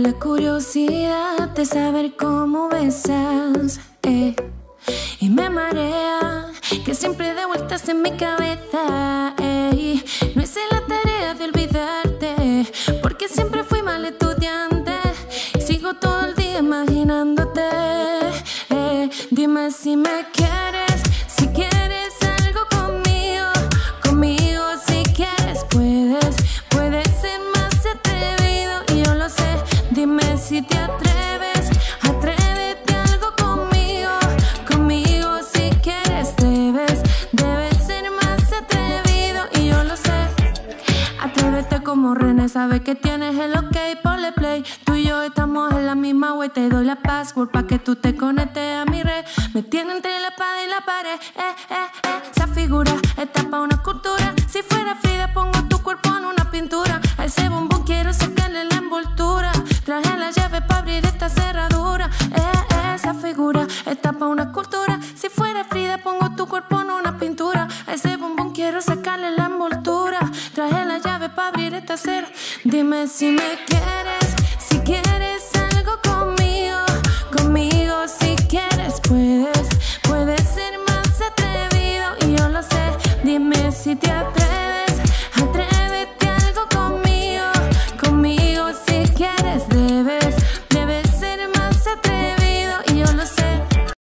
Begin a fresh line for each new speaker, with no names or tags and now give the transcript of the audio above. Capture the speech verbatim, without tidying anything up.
la curiosidad de saber cómo besas, eh. Y me marea que siempre de vueltas en mi cabeza, eh. No hice la tarea de olvidarte, porque siempre fui mal estudiante y sigo todo el día imaginándote, eh. Dime si me quieres, si quieres algo conmigo, conmigo si quieres puedes, puedes ser más atrevido y yo lo sé. Dime si te atreves, atrévete algo conmigo, conmigo si quieres debes, debes ser más atrevido y yo lo sé. Atrévete como René, sabe que tienes el ok, ponle play. Tú y yo estamos en la misma web, te doy la password pa' que tú te conectes a mi red. Me tiene entre la espada y la pared, eh, eh, eh. Esa figura está pa' una escultura. Si fuera Frida pongo tu cuerpo en una pintura. A ese bombón quiero sacarle la envoltura. Traje la llave pa' abrir esta cerradura, eh, eh. Esa figura está pa' una escultura. Si fuera Frida pongo tu cuerpo en una pintura. A ese bombón quiero sacarle la envoltura. Traje la llave pa' abrir esta cerradura. Dime si me quieres, si quieres algo conmigo, conmigo si quieres puedes, puedes ser más atrevido y yo lo sé. Dime si te atreves.